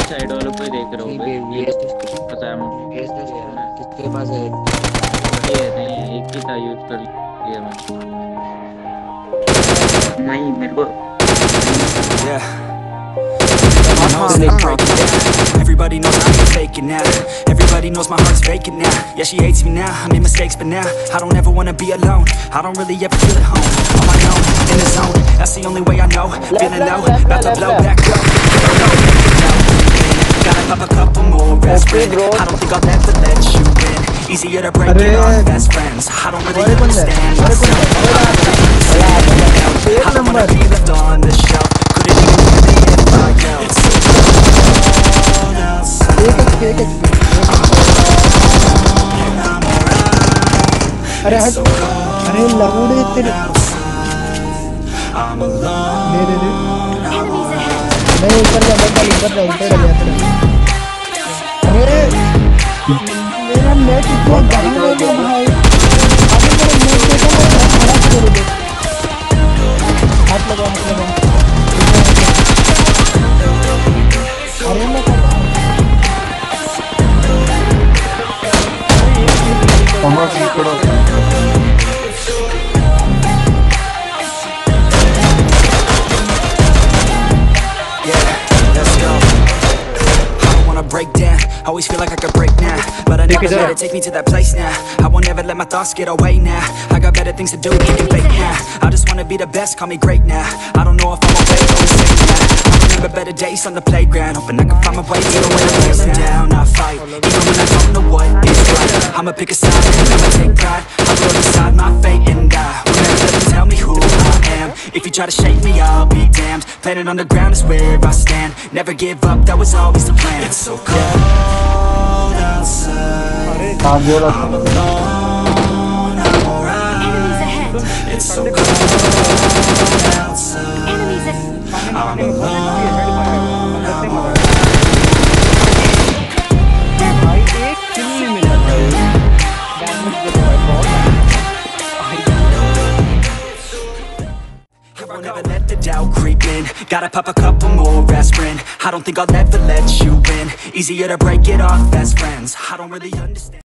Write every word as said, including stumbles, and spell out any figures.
Side वालों को ही देख रहा हूँ ठीक भाई, है ये वीएसएस पता है मुझे। वीएसएस यार किसके पास है? ये नहीं, एक ही था, यूज कर लिया मैंने। नहीं मेरे को Yeah. Everybody knows they breaking down. Everybody knows I ain't faking now. Everybody knows my heart's vacant now. Yeah, she hates me now, I made mistakes, but now I don't ever wanna be alone. I don't really ever feel at home. On my own, in the zone, that's the only way I know. Feeling low, about to blow back up. Gotta pop a couple more aspirin. I don't think I'll ever let you in. Easier to break it off best friends. I don't really understand myself. I don't wanna be left on the shelf. Couldn't even hear the end if I yelled. It's so cold outside. एक एक एक एक अरे हट अरे लहूड़े तेरे I'm alone. दे दे दे नहीं ऊपर जा ऊपर ऊपर जा ऊपर जा अरे मेरा नेट इतना गंदा है कि भाई अभी मेरा नेट देखो मैं खराब कर दे हाथ लगा हाथ लगा अरे मैं कमाल की करो break down, always feel like I could break now, but I never let it take me to that place now. I won't ever let my thoughts get away now. I got better things to do, keep fake now. I just wanna be the best, call me great now. I don't know if I'm okay, but I'm safe now. I remember better days on the playground, hoping I can find my way even when I'm feeling down. I fight, even when I don't know what is right. I'ma pick a side, and I'ma take pride. I will decide my fate and die. Will never let them tell me who I am. If you try to shake me, I'll be damned. Planet on the ground is where I stand. Never give up, that was always the plan. It's so cold outside. I'm alone, I'm alright. It's so cold outside. I'm alone, I'm alright. भाई एक किल नहीं मिला damage दे दो भाई बहुत I won't ever let the doubt creep in. Gotta pop a couple more aspirin. I don't think I'll ever let you in. Easier to break it off best friends. I don't really understand.